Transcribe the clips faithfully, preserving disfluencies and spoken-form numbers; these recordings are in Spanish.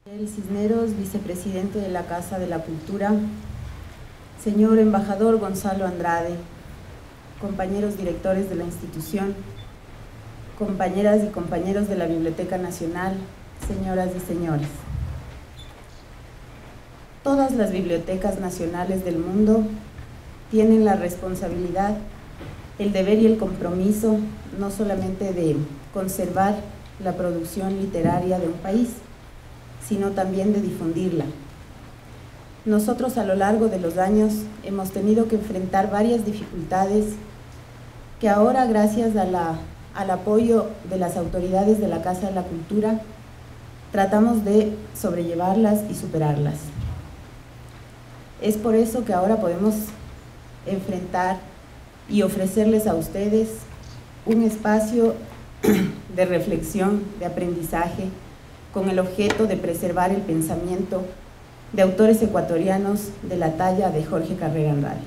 El Cisneros, vicepresidente de la Casa de la Cultura, señor embajador Gonzalo Andrade, compañeros directores de la institución, compañeras y compañeros de la Biblioteca Nacional, señoras y señores. Todas las bibliotecas nacionales del mundo tienen la responsabilidad, el deber y el compromiso no solamente de conservar la producción literaria de un país, sino también de difundirla. Nosotros a lo largo de los años hemos tenido que enfrentar varias dificultades que ahora, gracias a la, al apoyo de las autoridades de la Casa de la Cultura, tratamos de sobrellevarlas y superarlas. Es por eso que ahora podemos enfrentar y ofrecerles a ustedes un espacio de reflexión, de aprendizaje, con el objeto de preservar el pensamiento de autores ecuatorianos de la talla de Jorge Carrera Andrade.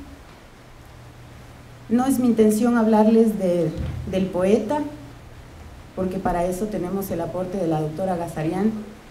No es mi intención hablarles de, del poeta, porque para eso tenemos el aporte de la doctora Gazarian.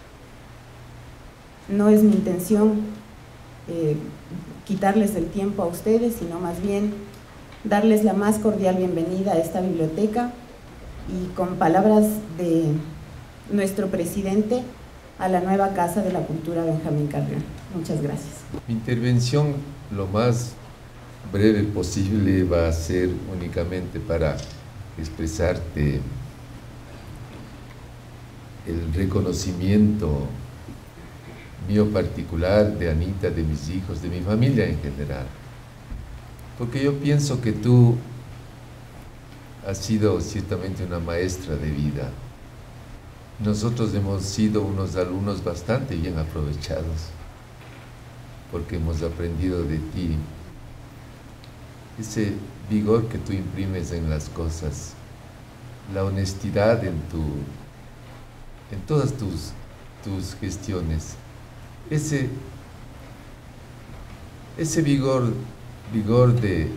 No es mi intención eh, quitarles el tiempo a ustedes, sino más bien darles la más cordial bienvenida a esta biblioteca y con palabras de nuestro presidente a la nueva Casa de la Cultura Benjamín Carrión. Muchas gracias. Mi intervención, lo más breve posible, va a ser únicamente para expresarte el reconocimiento mío particular, de Anita, de mis hijos, de mi familia en general. Porque yo pienso que tú has sido ciertamente una maestra de vida. Nosotros hemos sido unos alumnos bastante bien aprovechados, porque hemos aprendido de ti ese vigor que tú imprimes en las cosas, la honestidad en, tu, en todas tus, tus gestiones, ese, ese vigor, vigor de,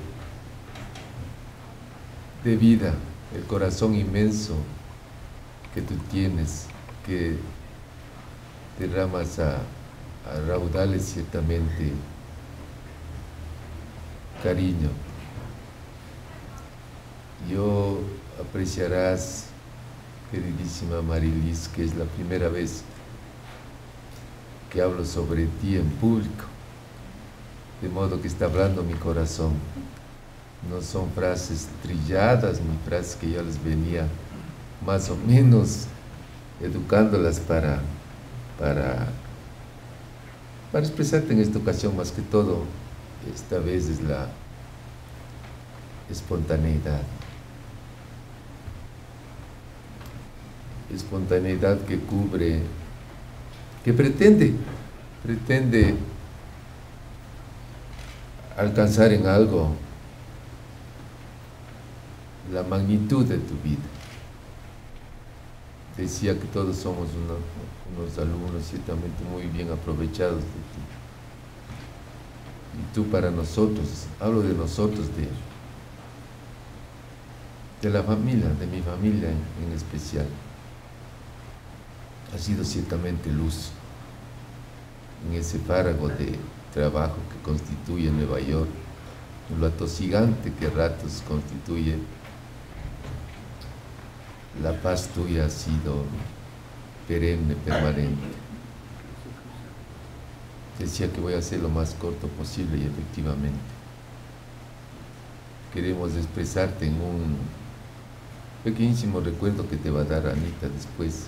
de vida, el corazón inmenso que tú tienes, que derramas a, a raudales ciertamente cariño. Yo apreciarás, queridísima Marilis, que es la primera vez que hablo sobre ti en público, de modo que está hablando mi corazón. No son frases trilladas ni frases que yo les venía más o menos educándolas para, para, para expresarte en esta ocasión. Más que todo, esta vez es la espontaneidad. Espontaneidad que cubre, que pretende, pretende alcanzar en algo la magnitud de tu vida. Decía que todos somos uno, unos alumnos ciertamente muy bien aprovechados de ti. Y tú para nosotros, hablo de nosotros, de, de la familia, de mi familia en, en especial, ha sido ciertamente luz en ese fárrago de trabajo que constituye Nueva York, lo atosigante que a ratos constituye. La paz tuya ha sido perenne, permanente. Decía que voy a hacer lo más corto posible y efectivamente queremos expresarte en un pequeñísimo recuerdo que te va a dar Anita después.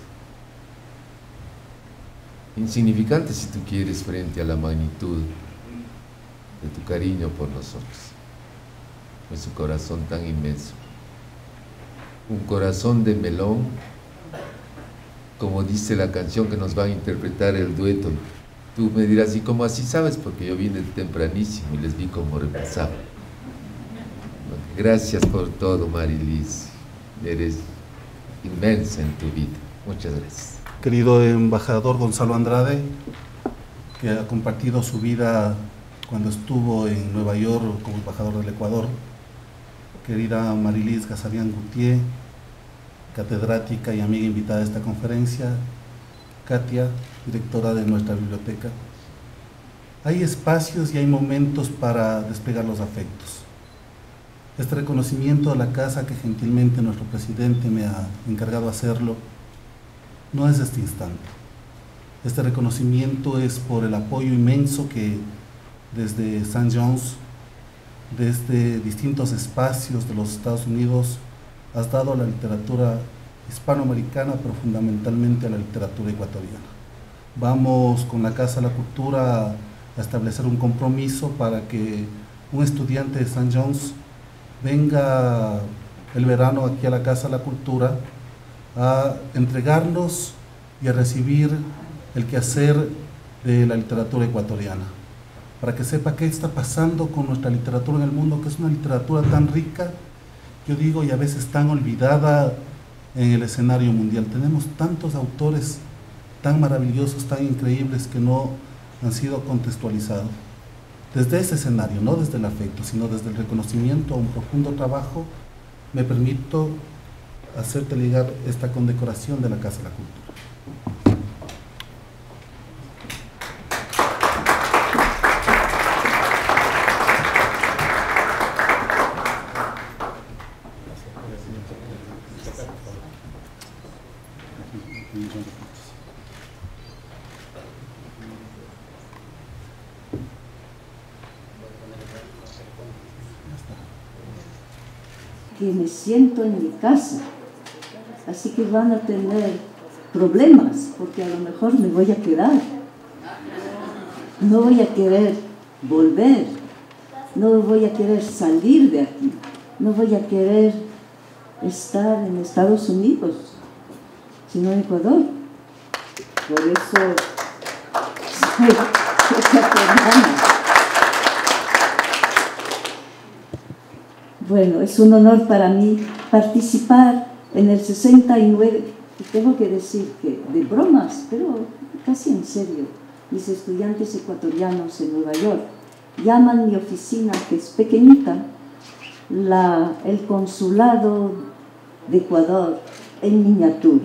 Insignificante, si tú quieres, frente a la magnitud de tu cariño por nosotros, por su corazón tan inmenso. Un corazón de melón, como dice la canción que nos va a interpretar el dueto. Tú me dirás, ¿y cómo así sabes? Porque yo vine tempranísimo y les vi cómo repasaban. Gracias por todo, Marilis. Eres inmensa en tu vida. Muchas gracias. Querido embajador Gonzalo Andrade, que ha compartido su vida cuando estuvo en Nueva York como embajador del Ecuador. Querida Marilis Gazarian Gutiérrez, catedrática y amiga invitada a esta conferencia. Katia, directora de nuestra biblioteca. Hay espacios y hay momentos para despegar los afectos. Este reconocimiento a la casa que gentilmente nuestro presidente me ha encargado hacerlo, no es este instante. Este reconocimiento es por el apoyo inmenso que desde Saint John's, desde distintos espacios de los Estados Unidos, has dado a la literatura hispanoamericana, pero fundamentalmente a la literatura ecuatoriana. Vamos con la Casa de la Cultura a establecer un compromiso para que un estudiante de Saint John's venga el verano aquí a la Casa de la Cultura a entregarnos y a recibir el quehacer de la literatura ecuatoriana, para que sepa qué está pasando con nuestra literatura en el mundo, que es una literatura tan rica, yo digo, y a veces tan olvidada en el escenario mundial. Tenemos tantos autores tan maravillosos, tan increíbles, que no han sido contextualizados. Desde ese escenario, no desde el afecto, sino desde el reconocimiento a un profundo trabajo, me permito hacerte llegar esta condecoración de la Casa de la Cultura. Que me siento en mi casa, así que van a tener problemas, porque a lo mejor me voy a quedar, no voy a querer volver, no voy a querer salir de aquí, no voy a querer estar en Estados Unidos, sino en Ecuador. Por eso soy ecuatoriana. Bueno, es un honor para mí participar en el sesenta y nueve, y tengo que decir que de bromas, pero casi en serio, mis estudiantes ecuatorianos en Nueva York llaman mi oficina, que es pequeñita, la, el consulado de Ecuador en miniatura.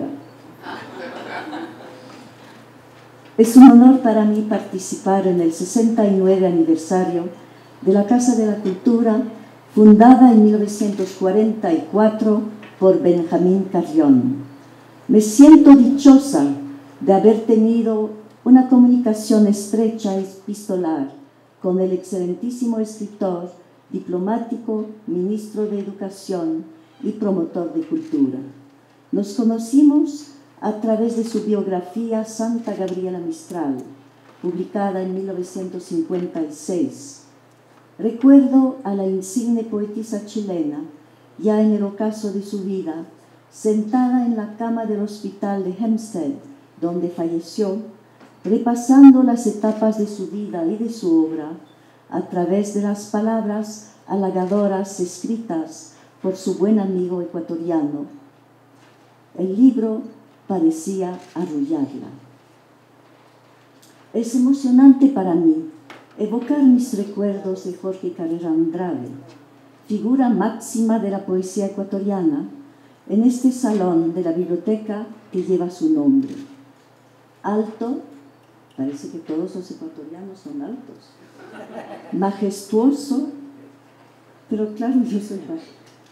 Es un honor para mí participar en el sesenta y nueve aniversario de la Casa de la Cultura, fundada en mil novecientos cuarenta y cuatro por Benjamín Carrión. Me siento dichosa de haber tenido una comunicación estrecha y epistolar con el excelentísimo escritor, diplomático, ministro de Educación y promotor de cultura. Nos conocimos a través de su biografía Santa Gabriela Mistral, publicada en mil novecientos cincuenta y seis. Recuerdo a la insigne poetisa chilena, ya en el ocaso de su vida, sentada en la cama del hospital de Hempstead, donde falleció, repasando las etapas de su vida y de su obra a través de las palabras halagadoras escritas por su buen amigo ecuatoriano. El libro parecía arrullarla. Es emocionante para mí evocar mis recuerdos de Jorge Carrera Andrade, figura máxima de la poesía ecuatoriana, en este salón de la biblioteca que lleva su nombre. Alto, parece que todos los ecuatorianos son altos, majestuoso, pero claro, yo soy baja.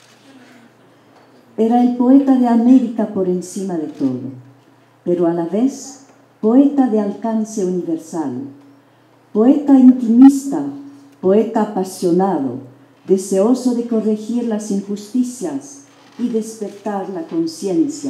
Era el poeta de América por encima de todo, pero a la vez poeta de alcance universal, poeta intimista, poeta apasionado, deseoso de corregir las injusticias y despertar la conciencia.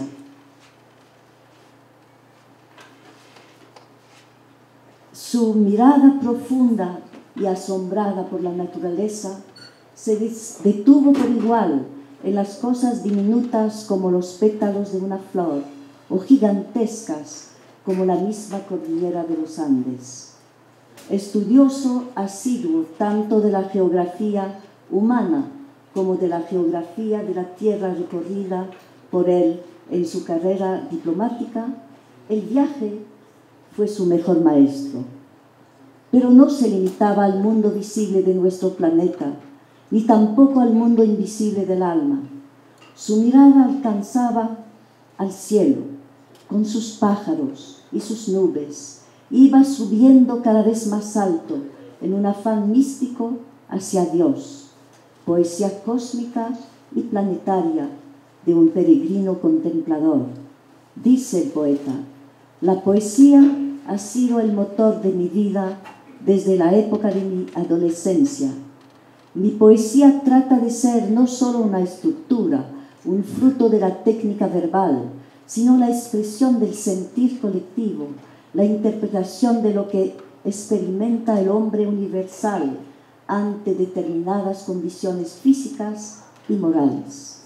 Su mirada profunda y asombrada por la naturaleza se detuvo por igual en las cosas diminutas como los pétalos de una flor o gigantescas como la misma cordillera de los Andes. Estudioso asiduo tanto de la geografía humana como de la geografía de la tierra recorrida por él en su carrera diplomática, el viaje fue su mejor maestro. Pero no se limitaba al mundo visible de nuestro planeta, ni tampoco al mundo invisible del alma. Su mirada alcanzaba al cielo, con sus pájaros y sus nubes, iba subiendo cada vez más alto en un afán místico hacia Dios, poesía cósmica y planetaria de un peregrino contemplador. Dice el poeta: la poesía ha sido el motor de mi vida desde la época de mi adolescencia. Mi poesía trata de ser no solo una estructura, un fruto de la técnica verbal, sino la expresión del sentir colectivo, la interpretación de lo que experimenta el hombre universal ante determinadas condiciones físicas y morales.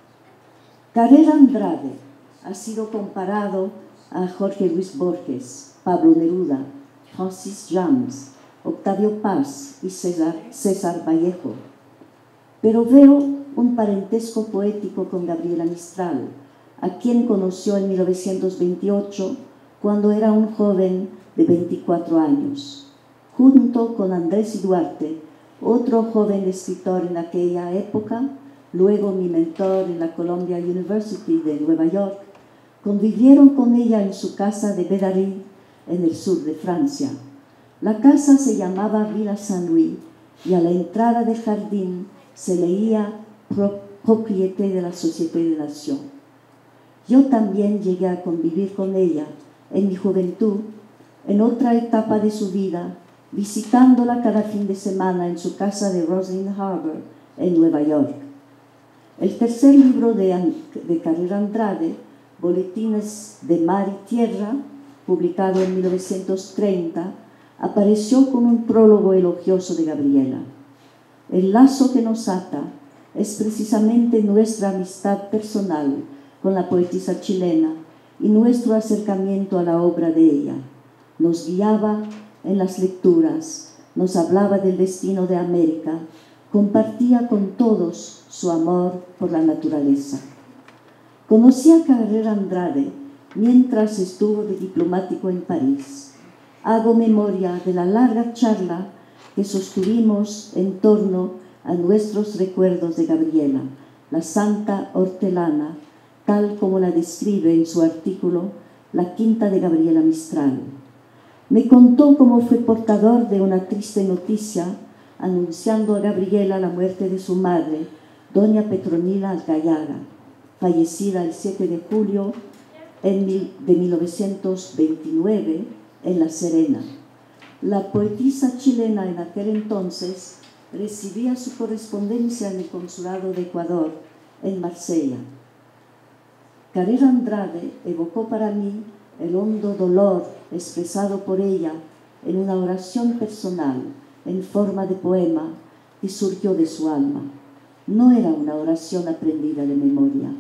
Carrera Andrade ha sido comparado a Jorge Luis Borges, Pablo Neruda, Francis James, Octavio Paz y César, César Vallejo. Pero veo un parentesco poético con Gabriela Mistral, a quien conoció en mil novecientos veintiocho, cuando era un joven de veinticuatro años. Junto con Andrés Duarte, otro joven escritor en aquella época, luego mi mentor en la Columbia University de Nueva York, convivieron con ella en su casa de Bédary, en el sur de Francia. La casa se llamaba Villa Saint-Louis y a la entrada del jardín se leía Propriété de la Société des Nations. Yo también llegué a convivir con ella en mi juventud, en otra etapa de su vida, visitándola cada fin de semana en su casa de Roslyn Harbor, en Nueva York. El tercer libro de, de Carrera Andrade, Boletines de Mar y Tierra, publicado en mil novecientos treinta, apareció con un prólogo elogioso de Gabriela. El lazo que nos ata es precisamente nuestra amistad personal con la poetisa chilena y nuestro acercamiento a la obra de ella. Nos guiaba en las lecturas, nos hablaba del destino de América, compartía con todos su amor por la naturaleza. Conocí a Carrera Andrade mientras estuvo de diplomático en París. Hago memoria de la larga charla que sostuvimos en torno a nuestros recuerdos de Gabriela, la santa hortelana, tal como la describe en su artículo La Quinta de Gabriela Mistral. Me contó cómo fue portador de una triste noticia anunciando a Gabriela la muerte de su madre, doña Petronila Alcayaga, fallecida el siete de julio de mil novecientos veintinueve en La Serena. La poetisa chilena en aquel entonces recibía su correspondencia en el consulado de Ecuador, en Marsella. Carrera Andrade evocó para mí el hondo dolor expresado por ella en una oración personal en forma de poema que surgió de su alma. No era una oración aprendida de memoria.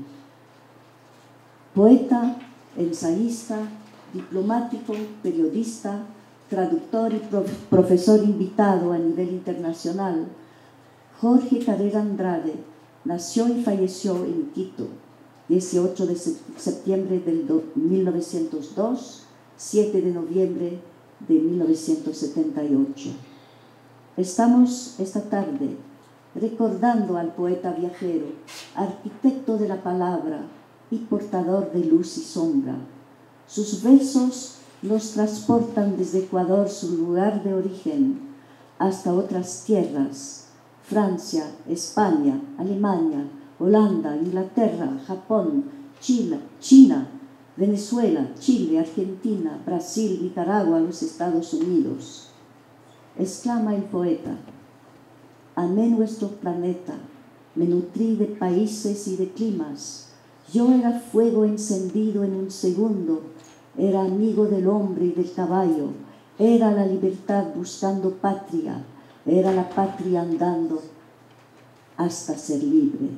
Poeta, ensayista, diplomático, periodista, traductor y prof profesor invitado a nivel internacional, Jorge Carrera Andrade nació y falleció en Quito, dieciocho de septiembre de mil novecientos dos, siete de noviembre de mil novecientos setenta y ocho. Estamos esta tarde recordando al poeta viajero, arquitecto de la palabra y portador de luz y sombra. Sus versos nos transportan desde Ecuador, su lugar de origen, hasta otras tierras: Francia, España, Alemania, Holanda, Inglaterra, Japón, Chile, China, Venezuela, Chile, Argentina, Brasil, Nicaragua, los Estados Unidos. Exclama el poeta: amé nuestro planeta, me nutrí de países y de climas. Yo era fuego encendido en un segundo, era amigo del hombre y del caballo, era la libertad buscando patria, era la patria andando hasta ser libre.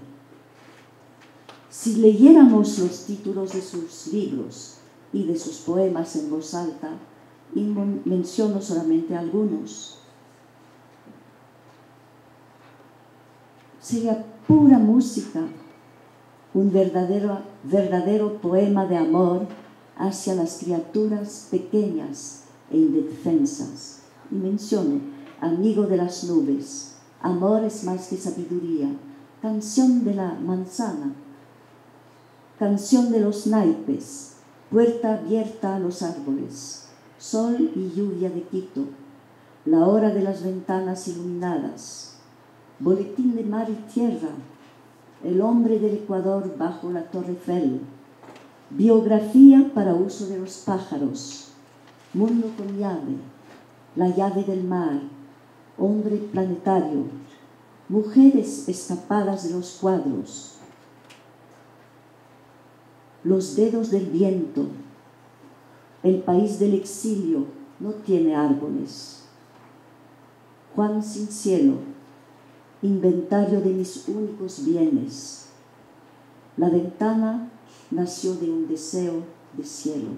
Si leyéramos los títulos de sus libros y de sus poemas en voz alta, y menciono solamente algunos, sería pura música, un verdadero, verdadero poema de amor hacia las criaturas pequeñas e indefensas. Y menciono Amigo de las nubes, Amor es más que sabiduría, Canción de la manzana, Canción de los naipes, puerta abierta a los árboles, sol y lluvia de Quito, la hora de las ventanas iluminadas, boletín de mar y tierra, el hombre del Ecuador bajo la Torre Eiffel, biografía para uso de los pájaros, mundo con llave, la llave del mar, hombre planetario, mujeres escapadas de los cuadros, los dedos del viento, el país del exilio no tiene árboles, Juan sin cielo, inventario de mis únicos bienes, la ventana nació de un deseo de cielo.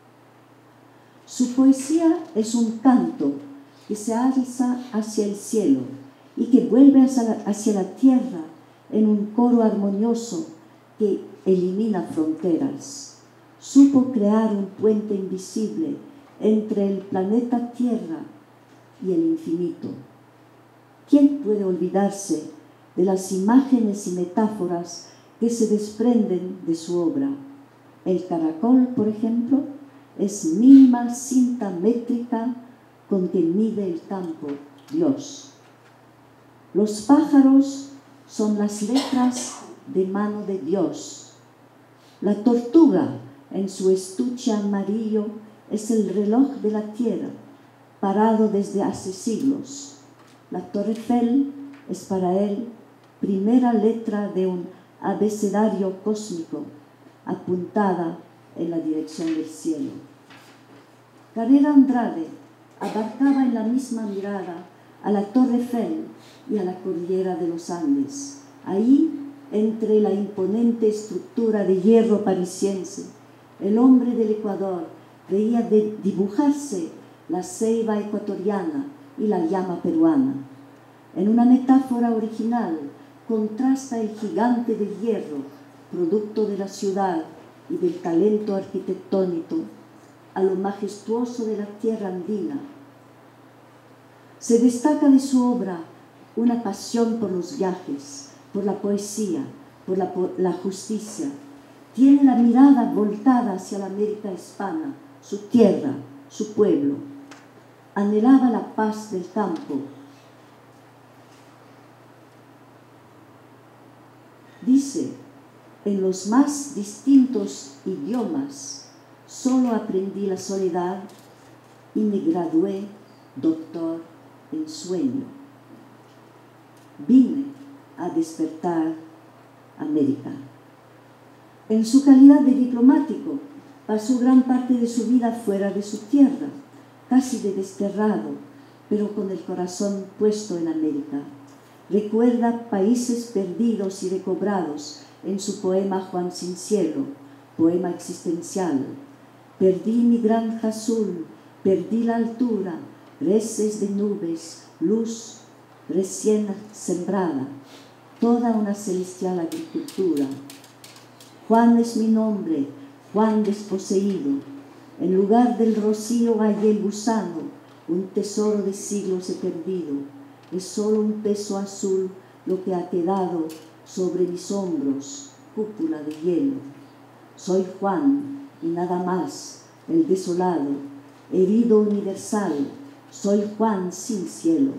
Su poesía es un canto que se alza hacia el cielo y que vuelve hacia la, hacia la tierra en un coro armonioso que elimina fronteras. Supo crear un puente invisible entre el planeta Tierra y el infinito. ¿Quién puede olvidarse de las imágenes y metáforas que se desprenden de su obra? El caracol, por ejemplo, es mínima cinta métrica con que mide el campo Dios. Los pájaros son las letras de mano de Dios. La tortuga, en su estuche amarillo, es el reloj de la tierra, parado desde hace siglos. La Torre Eiffel es para él primera letra de un abecedario cósmico apuntada en la dirección del cielo. Carrera Andrade abarcaba en la misma mirada a la Torre Eiffel y a la cordillera de los Andes. Ahí, entre la imponente estructura de hierro parisiense, el hombre del Ecuador veía de dibujarse la ceiba ecuatoriana y la llama peruana. En una metáfora original contrasta el gigante de hierro, producto de la ciudad y del talento arquitectónico, a lo majestuoso de la tierra andina. Se destaca de su obra una pasión por los viajes, por la poesía, por la, por la justicia. Tiene la mirada voltada hacia la América hispana, su tierra, su pueblo. Anhelaba la paz del campo. Dice, en los más distintos idiomas, solo aprendí la soledad y me gradué doctor en sueño. Vine a despertar América. En su calidad de diplomático, pasó gran parte de su vida fuera de su tierra, casi de desterrado, pero con el corazón puesto en América. Recuerda países perdidos y recobrados en su poema Juan sin cielo, poema existencial. Perdí mi granja azul, perdí la altura, reses de nubes, luz recién sembrada, toda una celestial agricultura. Juan es mi nombre, Juan desposeído. En lugar del rocío hallé el gusano, un tesoro de siglos he perdido. Es solo un peso azul lo que ha quedado sobre mis hombros, cúpula de hielo. Soy Juan y nada más, el desolado, herido universal, soy Juan sin cielo.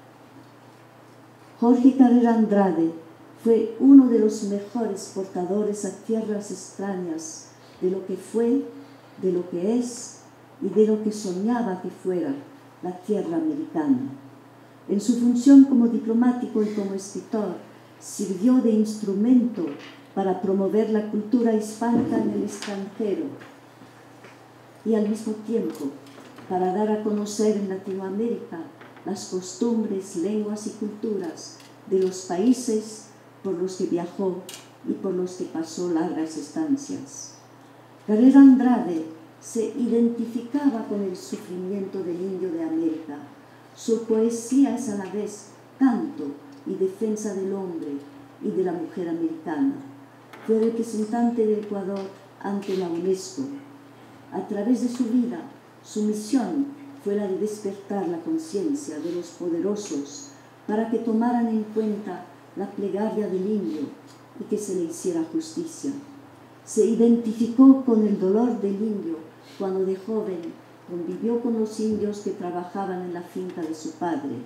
Jorge Carrera Andrade fue uno de los mejores portadores a tierras extrañas de lo que fue, de lo que es y de lo que soñaba que fuera la tierra americana. En su función como diplomático y como escritor, sirvió de instrumento para promover la cultura hispánica en el extranjero y al mismo tiempo para dar a conocer en Latinoamérica las costumbres, lenguas y culturas de los países por los que viajó y por los que pasó largas estancias. Carrera Andrade se identificaba con el sufrimiento del indio de América. Su poesía es a la vez canto y defensa del hombre y de la mujer americana. Fue representante del Ecuador ante la UNESCO. A través de su vida, su misión fue la de despertar la conciencia de los poderosos para que tomaran en cuenta la plegaria del indio y que se le hiciera justicia. Se identificó con el dolor del indio cuando de joven convivió con los indios que trabajaban en la finca de su padre.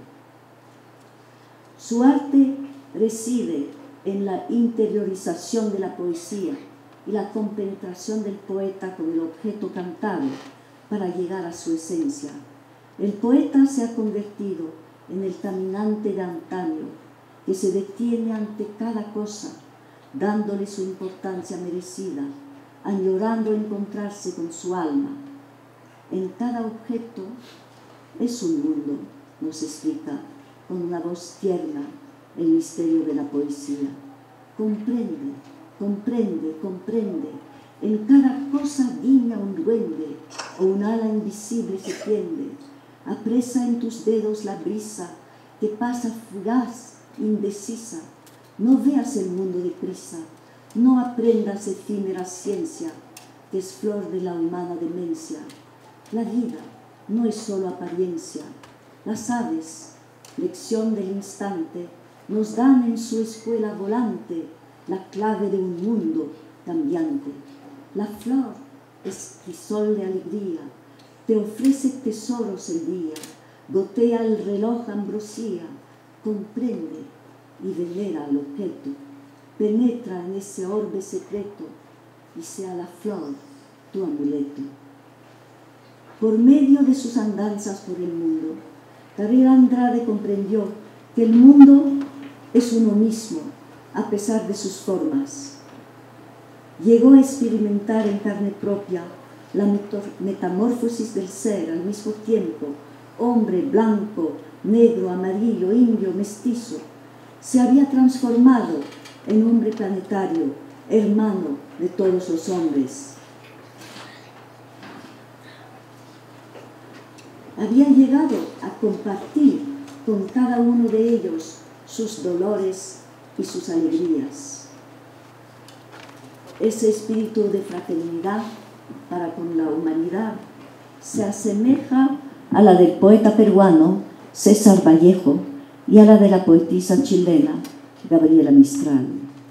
Su arte reside en la interiorización de la poesía y la compenetración del poeta con el objeto cantado para llegar a su esencia. El poeta se ha convertido en el caminante de antaño que se detiene ante cada cosa, dándole su importancia merecida, añorando encontrarse con su alma. En cada objeto es un mundo, nos explica con una voz tierna el misterio de la poesía. Comprende, comprende, comprende. En cada cosa guiña un duende o un ala invisible se tiende. Apresa en tus dedos la brisa que pasa fugaz, indecisa. No veas el mundo deprisa, no aprendas efímera ciencia, que es flor de la humana demencia. La vida no es solo apariencia. Las aves, lección del instante, nos dan en su escuela volante la clave de un mundo cambiante. La flor es crisol de alegría, te ofrece tesoros el día, gotea el reloj ambrosía, comprende y venera al objeto, penetra en ese orbe secreto y sea la flor tu amuleto. Por medio de sus andanzas por el mundo, Gabriel Andrade comprendió que el mundo es uno mismo, a pesar de sus formas. Llegó a experimentar en carne propia la metamorfosis del ser al mismo tiempo, hombre, blanco, negro, amarillo, indio, mestizo. Se había transformado en hombre planetario, hermano de todos los hombres. Había llegado a compartir con cada uno de ellos sus dolores y sus alegrías. Ese espíritu de fraternidad para con la humanidad se asemeja a la del poeta peruano César Vallejo y a la de la poetisa chilena Gabriela Mistral.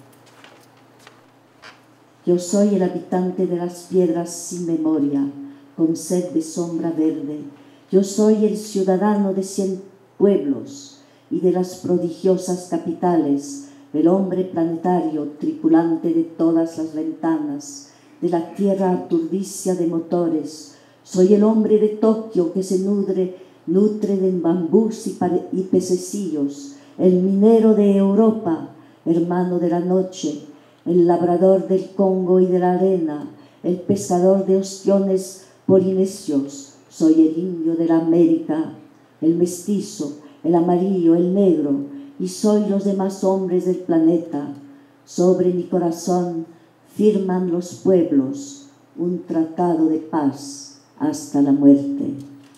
Yo soy el habitante de las piedras sin memoria, con sed de sombra verde. Yo soy el ciudadano de cien pueblos y de las prodigiosas capitales, el hombre planetario, tripulante de todas las ventanas, de la tierra aturdicia de motores. Soy el hombre de Tokio que se nutre, nutre de bambús y, y pececillos, el minero de Europa, hermano de la noche, el labrador del Congo y de la arena, el pescador de ostiones polinesios. Soy el indio de la América, el mestizo, el amarillo, el negro, y soy los demás hombres del planeta. Sobre mi corazón firman los pueblos un tratado de paz hasta la muerte.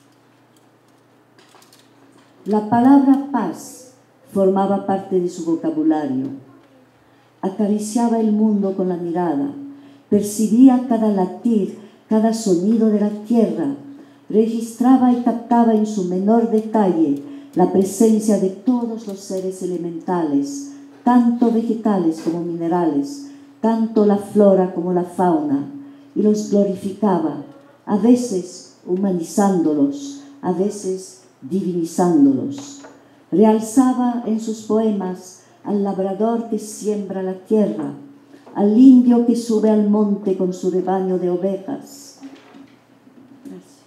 La palabra paz formaba parte de su vocabulario. Acariciaba el mundo con la mirada, percibía cada latir, cada sonido de la tierra, registraba y captaba en su menor detalle la presencia de todos los seres elementales, tanto vegetales como minerales, tanto la flora como la fauna, y los glorificaba, a veces humanizándolos, a veces divinizándolos. Realzaba en sus poemas al labrador que siembra la tierra, al indio que sube al monte con su rebaño de ovejas. Gracias.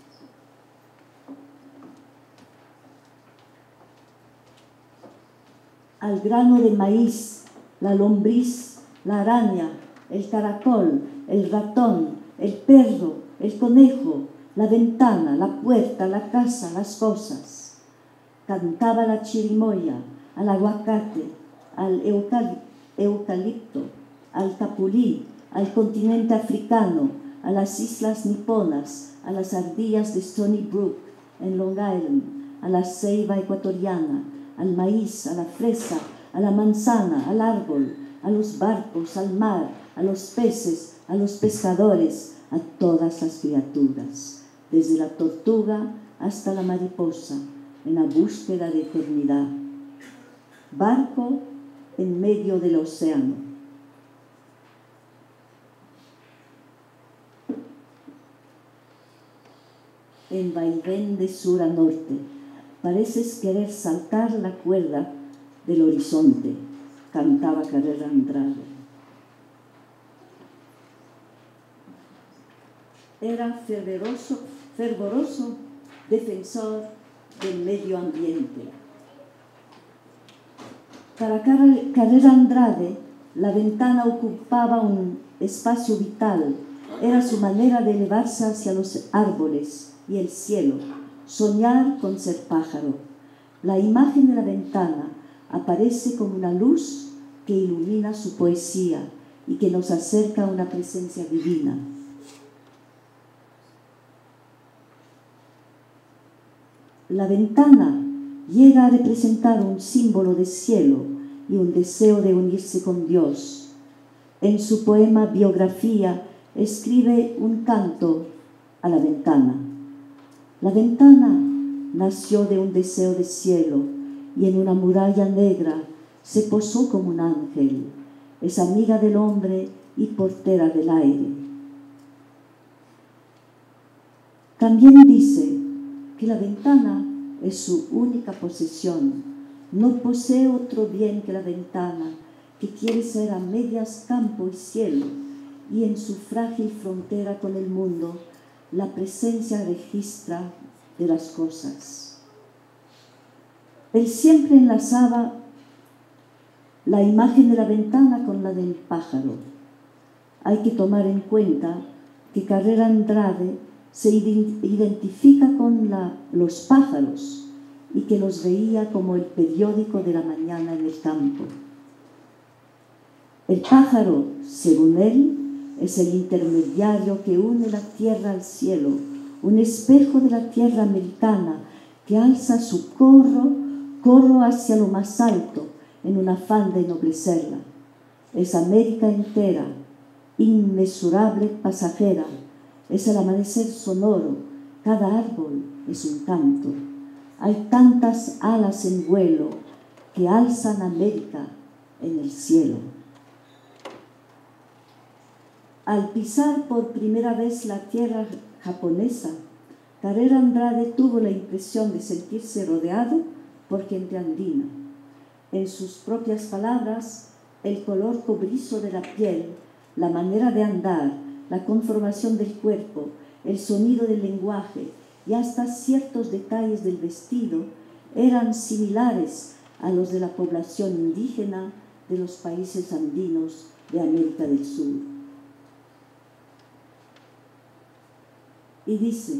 Al grano de maíz, la lombriz, la araña, el caracol, el ratón, el perro, el conejo, la ventana, la puerta, la casa, las cosas. Cantaba la chirimoya, al aguacate, al eucalipto, al capulí, al continente africano, a las islas niponas, a las ardillas de Stony Brook en Long Island, a la ceiba ecuatoriana, al maíz, a la fresa, a la manzana, al árbol, a los barcos, al mar, a los peces, a los pescadores, a todas las criaturas, desde la tortuga hasta la mariposa, en la búsqueda de eternidad. Barco en medio del océano. en vaivén de sur a norte. Pareces querer saltar la cuerda del horizonte, cantaba Carrera Andrade. Era fervoroso, fervoroso defensor del medio ambiente. Para Carrera Andrade, la ventana ocupaba un espacio vital. Era su manera de elevarse hacia los árboles y el cielo, soñar con ser pájaro. La imagen de la ventana aparece como una luz que ilumina su poesía y que nos acerca a una presencia divina. La ventana llega a representar un símbolo de cielo y un deseo de unirse con Dios. En su poema Biografía escribe un canto a la ventana. La ventana nació de un deseo de cielo y en una muralla negra se posó como un ángel. Es amiga del hombre y portera del aire. También dice que la ventana es su única posesión. No posee otro bien que la ventana, que quiere ser a medias campo y cielo, y en su frágil frontera con el mundo, la presencia registra de las cosas. Él siempre enlazaba la imagen de la ventana con la del pájaro. Hay que tomar en cuenta que Carrera Andrade se identifica con la, los pájaros y que los veía como el periódico de la mañana en el campo. El pájaro, según él, es el intermediario que une la tierra al cielo, un espejo de la tierra americana que alza su corro, corro hacia lo más alto en un afán de ennoblecerla. Es América entera, inmesurable pasajera, es el amanecer sonoro, cada árbol es un canto. Hay tantas alas en vuelo que alzan América en el cielo. Al pisar por primera vez la tierra japonesa, Carrera Andrade tuvo la impresión de sentirse rodeado por gente andina. En sus propias palabras, el color cobrizo de la piel, la manera de andar, la conformación del cuerpo, el sonido del lenguaje y hasta ciertos detalles del vestido eran similares a los de la población indígena de los países andinos de América del Sur. Y dice: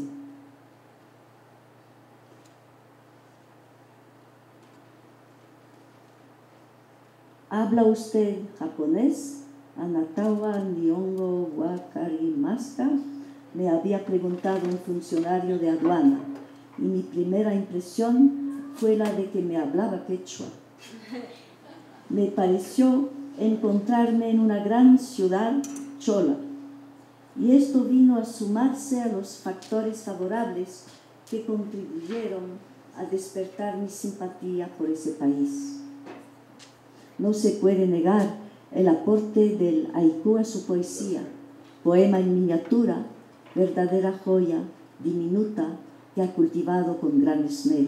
¿habla usted japonés? Anatawa Nihongo Wakarimaska, me había preguntado un funcionario de aduana, y mi primera impresión fue la de que me hablaba quechua. Me pareció encontrarme en una gran ciudad chola, y esto vino a sumarse a los factores favorables que contribuyeron a despertar mi simpatía por ese país. No se puede negar el aporte del haiku a su poesía, poema en miniatura, verdadera joya diminuta que ha cultivado con gran esmero.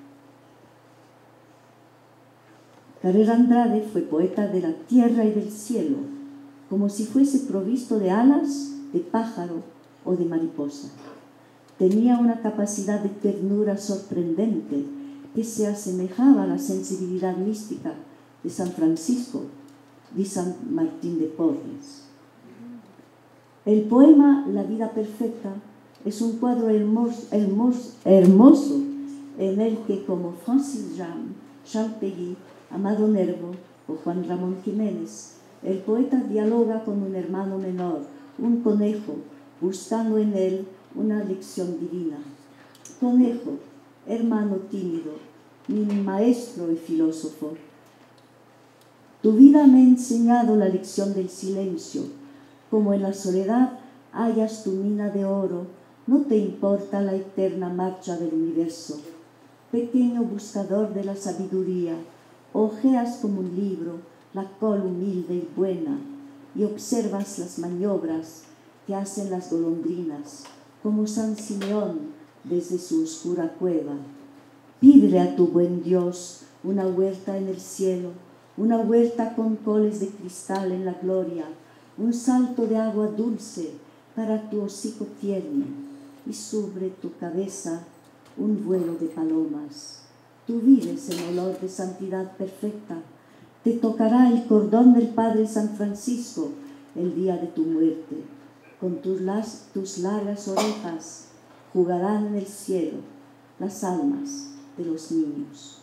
Carrera Andrade fue poeta de la tierra y del cielo, como si fuese provisto de alas, de pájaro o de mariposa. Tenía una capacidad de ternura sorprendente que se asemejaba a la sensibilidad mística de San Francisco de San Martín de Porres. El poema La vida perfecta es un cuadro hermoso, hermoso, hermoso en el que, como Francis Jean, Charles Péguy, Amado Nervo o Juan Ramón Jiménez, el poeta dialoga con un hermano menor, un conejo, buscando en él una lección divina. Conejo, hermano tímido, mi maestro y filósofo, tu vida me ha enseñado la lección del silencio. Como en la soledad hallas tu mina de oro, no te importa la eterna marcha del universo. Pequeño buscador de la sabiduría, hojeas como un libro la col humilde y buena y observas las maniobras que hacen las golondrinas. Como San Simeón, desde su oscura cueva. Pídele a tu buen Dios una huerta en el cielo, una huerta con coles de cristal en la gloria, un salto de agua dulce para tu hocico tierno y sobre tu cabeza un vuelo de palomas. Tú vives en olor de santidad perfecta. Te tocará el cordón del Padre San Francisco el día de tu muerte. Con tus, las, tus largas orejas jugarán en el cielo las almas de los niños.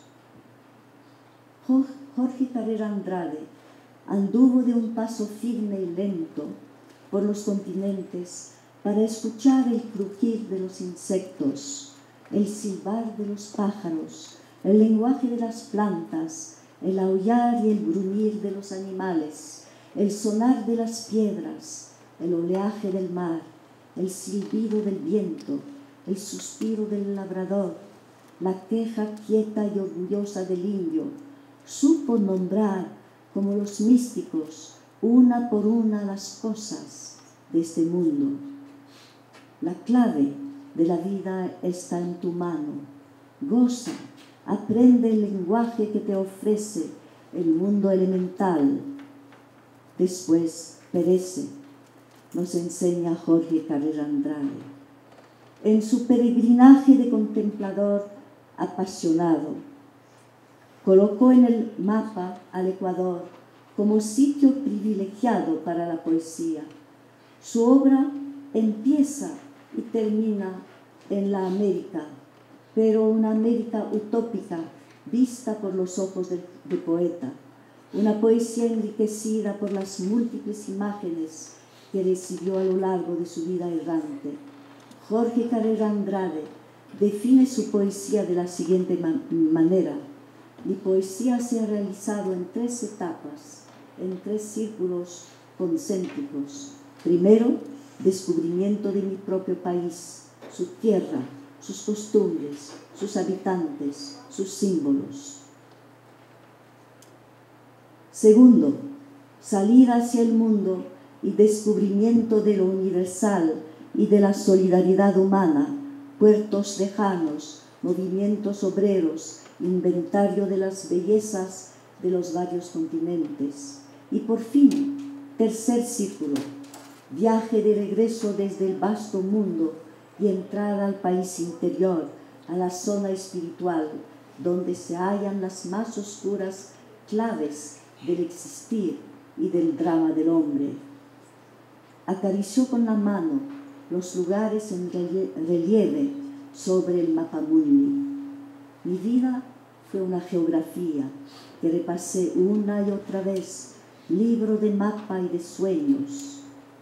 Jorge Carrera Andrade anduvo de un paso firme y lento por los continentes para escuchar el crujir de los insectos, el silbar de los pájaros, el lenguaje de las plantas, el aullar y el gruñir de los animales, el sonar de las piedras, el oleaje del mar, el silbido del viento, el suspiro del labrador, la queja quieta y orgullosa del indio. Supo nombrar, como los místicos, una por una las cosas de este mundo. La clave de la vida está en tu mano. Goza, aprende el lenguaje que te ofrece el mundo elemental. Después perece, nos enseña Jorge Carrera Andrade. En su peregrinaje de contemplador apasionado, colocó en el mapa al Ecuador como sitio privilegiado para la poesía. Su obra empieza y termina en la América, pero una América utópica vista por los ojos del de poeta, una poesía enriquecida por las múltiples imágenes que recibió a lo largo de su vida errante. Jorge Carrera Andrade define su poesía de la siguiente man- manera. Mi poesía se ha realizado en tres etapas, en tres círculos concéntricos. Primero, descubrimiento de mi propio país, su tierra, sus costumbres, sus habitantes, sus símbolos. Segundo, salir hacia el mundo y descubrimiento de lo universal y de la solidaridad humana, puertos lejanos, movimientos obreros, inventario de las bellezas de los varios continentes. Y por fin, tercer círculo, viaje de regreso desde el vasto mundo y entrada al país interior, a la zona espiritual, donde se hallan las más oscuras claves del existir y del drama del hombre. Acarició con la mano los lugares en relieve sobre el mapamundi. Mi vida fue una geografía que repasé una y otra vez, libro de mapa y de sueños.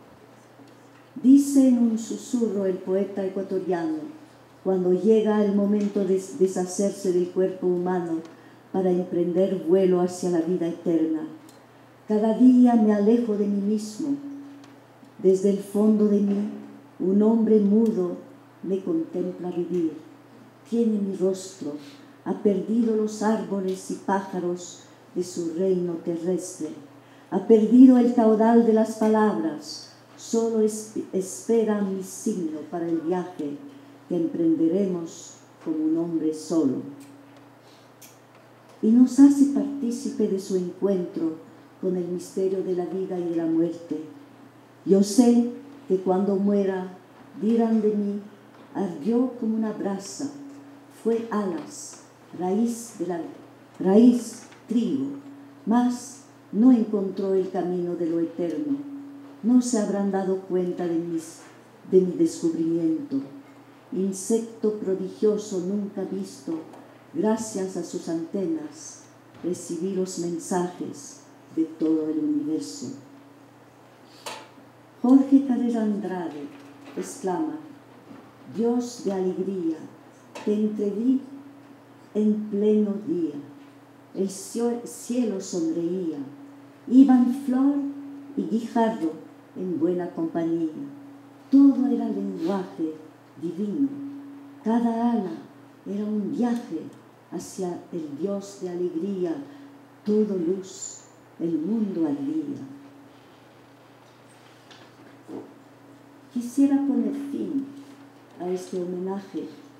Dice en un susurro el poeta ecuatoriano, cuando llega el momento de deshacerse del cuerpo humano para emprender vuelo hacia la vida eterna: cada día me alejo de mí mismo. Desde el fondo de mí, un hombre mudo me contempla vivir. Tiene mi rostro, ha perdido los árboles y pájaros de su reino terrestre, ha perdido el caudal de las palabras, solo es, espera mi signo para el viaje que emprenderemos como un hombre solo. Y nos hace partícipe de su encuentro con el misterio de la vida y de la muerte. Yo sé que cuando muera, dirán de mí, ardió como una brasa, fue alas, raíz de la raíz, trigo, mas no encontró el camino de lo eterno. No se habrán dado cuenta de, mis, de mi descubrimiento. Insecto prodigioso nunca visto, gracias a sus antenas, recibí los mensajes de todo el universo. Jorge Carrera Andrade exclama: Dios de alegría, te entreví en pleno día. El cielo sonreía, iban flor y guijarro en buena compañía. Todo era lenguaje divino, cada ala era un viaje hacia el Dios de alegría, todo luz, el mundo ardía. Quisiera poner fin a este homenaje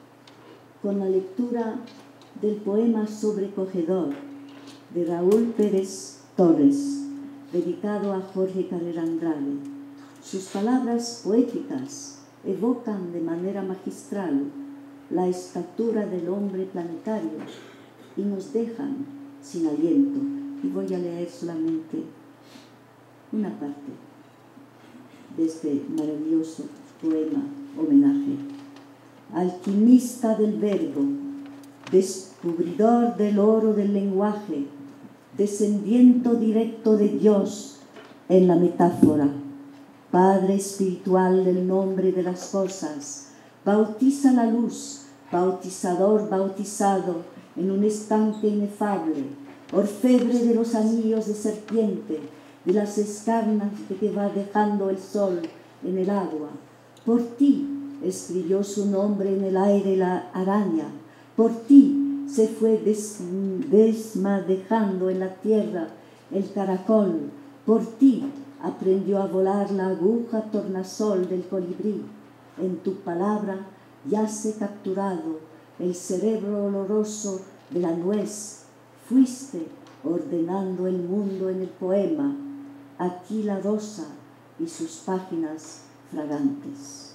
con la lectura del poema Sobrecogedor de Raúl Pérez Torres, dedicado a Jorge Carrera Andrade. Sus palabras poéticas evocan de manera magistral la estatura del hombre planetario y nos dejan sin aliento. Y voy a leer solamente una parte de este maravilloso poema homenaje. Alquimista del verbo, descubridor del oro del lenguaje, descendiente directo de Dios en la metáfora, Padre espiritual del nombre de las cosas, bautiza la luz, bautizador bautizado en un estanque inefable, orfebre de los anillos de serpiente, de las escarnas que va dejando el sol en el agua. Por ti escribió su nombre en el aire la araña, por ti se fue des desmadejando en la tierra el caracol, por ti aprendió a volar la aguja tornasol del colibrí. En tu palabra yace capturado el cerebro oloroso de la nuez. Fuiste ordenando el mundo en el poema, aquí la rosa y sus páginas fragantes.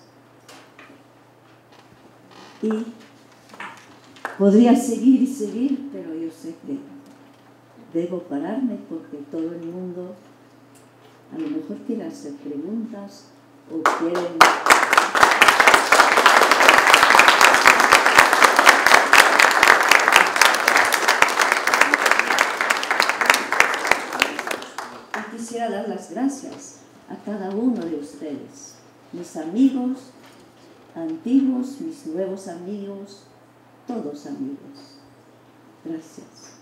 Y podría seguir y seguir, pero yo sé que debo pararme porque todo el mundo a lo mejor quiere hacer preguntas o quieren... Y quisiera dar las gracias a cada uno de ustedes, mis amigos antiguos, mis nuevos amigos, todos amigos. Gracias.